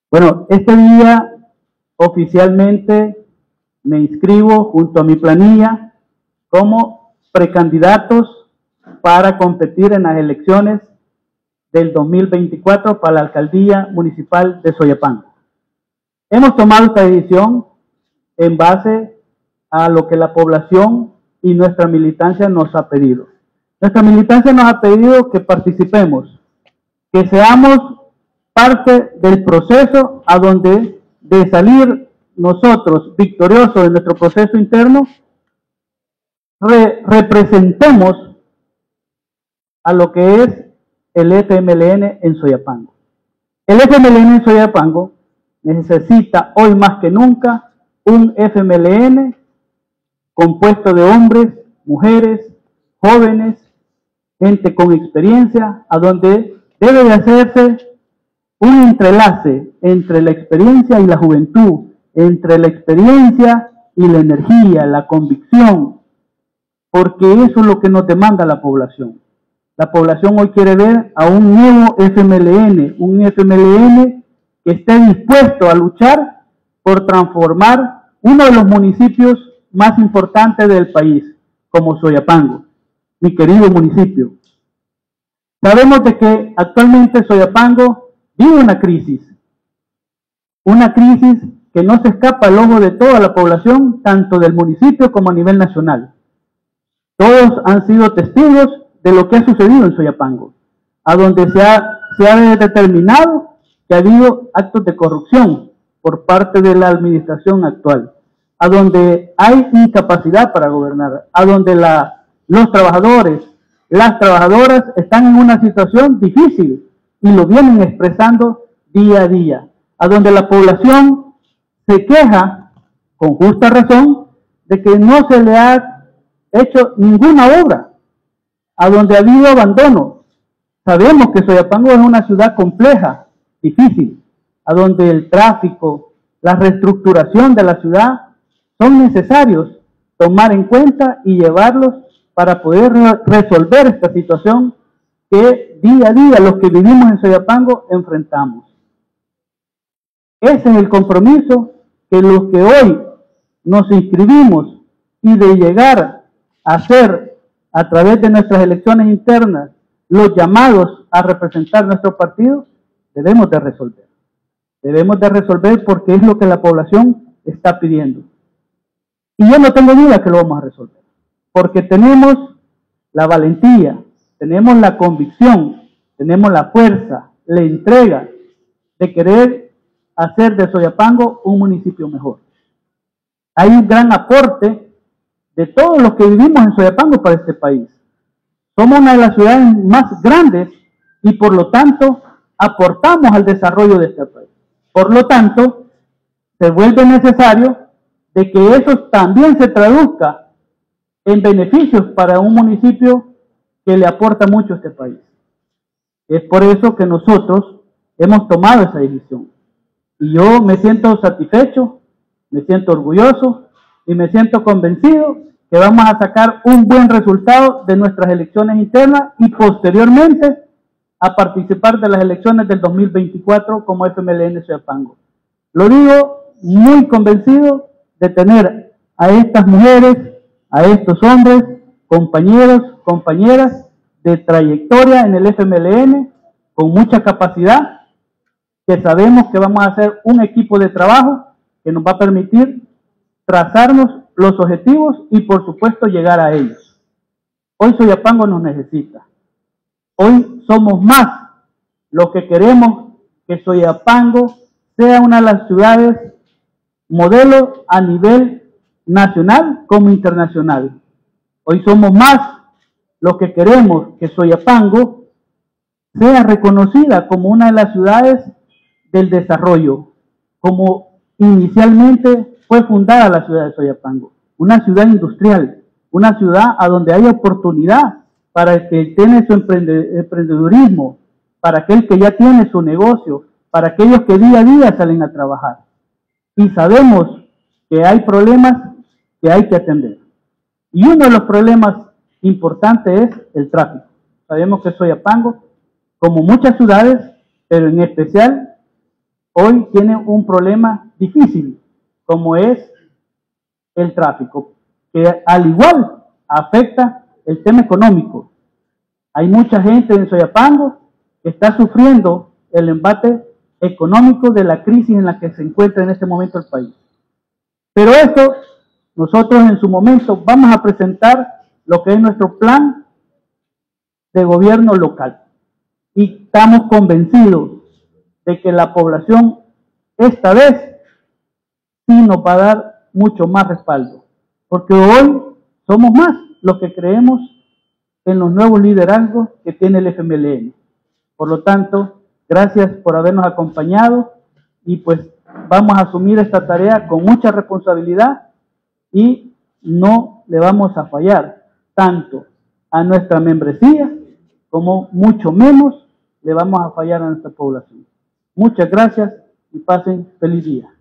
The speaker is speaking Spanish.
Bueno, este día oficialmente me inscribo junto a mi planilla como precandidatos para competir en las elecciones del 2024 para la alcaldía municipal de Soyapango. Hemos tomado esta decisión en base a lo que la población y nuestra militancia nos ha pedido. Nuestra militancia nos ha pedido que participemos, que seamos parte del proceso a donde de salir nosotros victoriosos de nuestro proceso interno, representemos a lo que es el FMLN en Soyapango. El FMLN en Soyapango necesita hoy más que nunca un FMLN compuesto de hombres, mujeres, jóvenes, gente con experiencia, a donde debe de hacerse un entrelace entre la experiencia y la juventud, entre la experiencia y la energía, la convicción, porque eso es lo que nos demanda la población. La población hoy quiere ver a un nuevo FMLN, un FMLN que esté dispuesto a luchar por transformar uno de los municipios más importantes del país, como Soyapango, mi querido municipio. Sabemos de que actualmente Soyapango vive una crisis que no se escapa al ojo de toda la población, tanto del municipio como a nivel nacional. Todos han sido testigos de lo que ha sucedido en Soyapango, a donde se ha determinado que ha habido actos de corrupción por parte de la administración actual, a donde hay incapacidad para gobernar, a donde los trabajadores, las trabajadoras están en una situación difícil y lo vienen expresando día a día, a donde la población se queja con justa razón de que no se le ha hecho ninguna obra, a donde ha habido abandono. Sabemos que Soyapango es una ciudad compleja, difícil, a donde el tráfico, la reestructuración de la ciudad son necesarios tomar en cuenta y llevarlos para poder resolver esta situación que día a día los que vivimos en Soyapango enfrentamos. Ese es el compromiso que los que hoy nos inscribimos y de llegar a ser a través de nuestras elecciones internas los llamados a representar nuestro partido, debemos de resolver. Debemos de resolver porque es lo que la población está pidiendo. Y yo no tengo duda que lo vamos a resolver, porque tenemos la valentía, tenemos la convicción, tenemos la fuerza, la entrega de querer hacer de Soyapango un municipio mejor. Hay un gran aporte de todos los que vivimos en Soyapango para este país. Somos una de las ciudades más grandes y por lo tanto aportamos al desarrollo de este país. Por lo tanto, se vuelve necesario de que eso también se traduzca en beneficios para un municipio que le aporta mucho a este país. Es por eso que nosotros hemos tomado esa decisión. Y yo me siento satisfecho, me siento orgulloso y me siento convencido que vamos a sacar un buen resultado de nuestras elecciones internas y posteriormente a participar de las elecciones del 2024 como FMLN Soyapango. Lo digo muy convencido de tener a estas mujeres, a estos hombres, compañeros, compañeras de trayectoria en el FMLN, con mucha capacidad, que sabemos que vamos a hacer un equipo de trabajo que nos va a permitir trazarnos los objetivos y por supuesto llegar a ellos. Hoy Soyapango nos necesita. Hoy somos más los que queremos que Soyapango sea una de las ciudades modelo a nivel nacional como internacional. Hoy somos más los que queremos que Soyapango sea reconocida como una de las ciudades del desarrollo, como inicialmente fue fundada la ciudad de Soyapango, una ciudad industrial, una ciudad a donde hay oportunidad para el que tiene su emprendedurismo, para aquel que ya tiene su negocio, para aquellos que día a día salen a trabajar. Y sabemos que hay problemas que hay que atender. Y uno de los problemas importantes es el tráfico. Sabemos que Soyapango, como muchas ciudades, pero en especial hoy tiene un problema difícil, como es el tráfico, que al igual afecta el tema económico. Hay mucha gente en Soyapango que está sufriendo el embate económico de la crisis en la que se encuentra en este momento el país. Pero esto, nosotros en su momento vamos a presentar lo que es nuestro plan de gobierno local. Y estamos convencidos de que la población esta vez sí nos va a dar mucho más respaldo. Porque hoy somos más los que creemos en los nuevos liderazgos que tiene el FMLN. Por lo tanto, gracias por habernos acompañado y pues vamos a asumir esta tarea con mucha responsabilidad y no le vamos a fallar tanto a nuestra membresía como mucho menos le vamos a fallar a nuestra población. Muchas gracias y pasen feliz día.